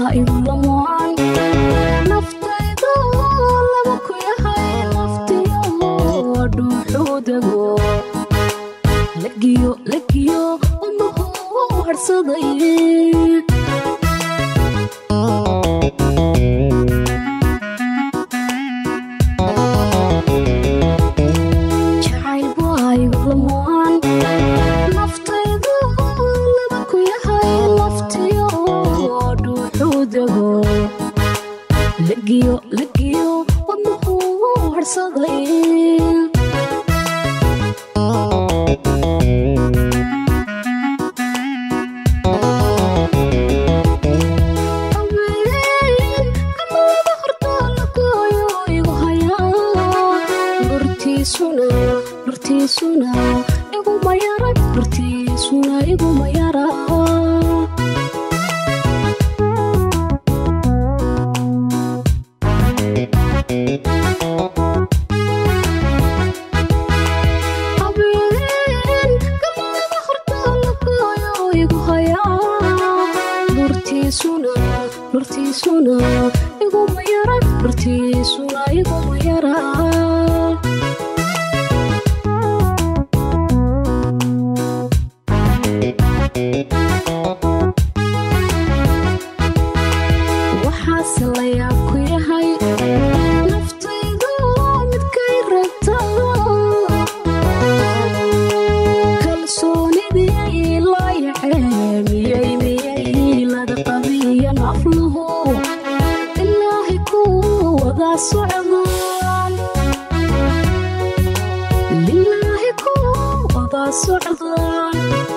إظلموان نفتيدو لبكو يهي نفتيو ودوحودقو لقيو أمهو هرصدي لقيو ومهو هرصدي Nurtisuna igu mayara nurtisuna igu mayara abeen kama horta lakoyo igu haya nurtisuna igu mayara nurtisuna igu mayara لله كو وضع صعدان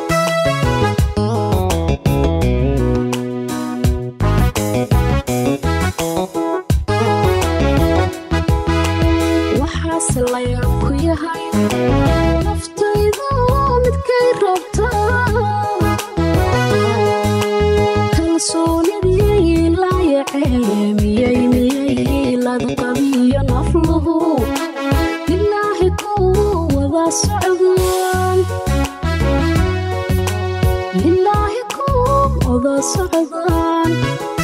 وحاصل لياكو يهي نفتيدو مدكي ربطان كالسوني لا يعيمي لا دقبي نفله لله كو وضع صعدان لله كو وضع صعدان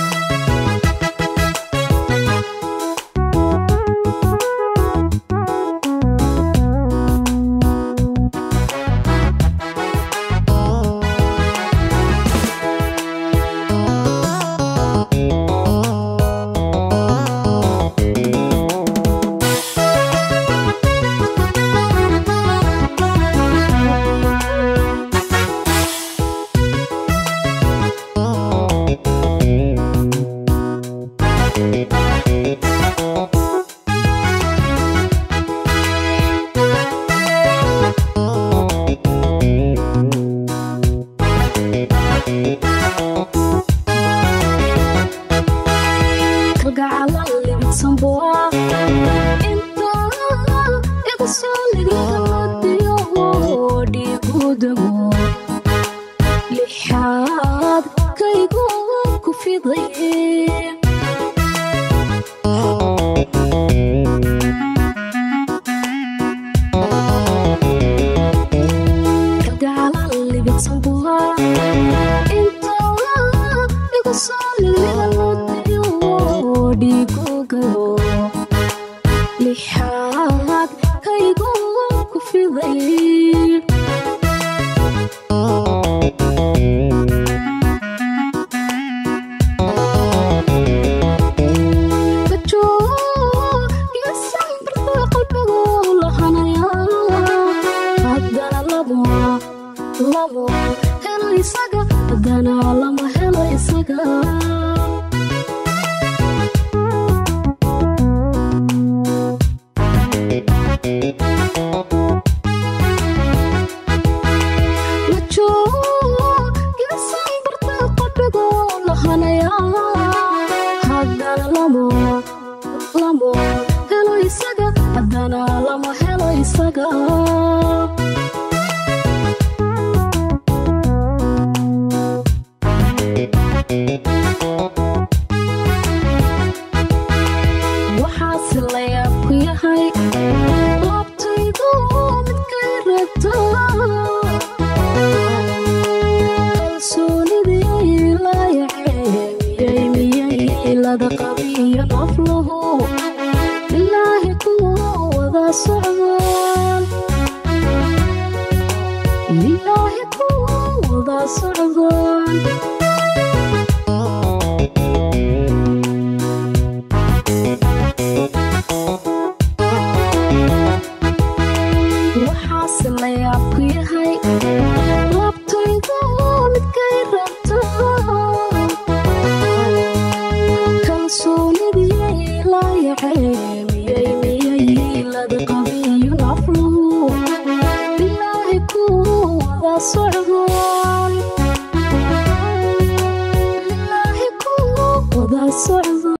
لحاد كيقو كفي ضيق كالقى على اللي بتصبوها انت يقصال اللي غلط ديقو لحاد كيقو كفي ضيق lamo helo isaga hadana lama helo isaga lacho yasan barta qalbigo lahanaya hadana lamo helo isaga hadana lama helo isaga وحاصل لياكو يهي لابتيدو مدكي ربطان كالسوني دي لا يعيمي socdaan ilaahi ku wada socdaan waxaas la yaab ku yahay labtayda midkay rabtaa kalsoonidii la yaceemiyey miyay lada qabiyo nafluhu ilaahi ku wada socdaan ilaahi ku wada socdaan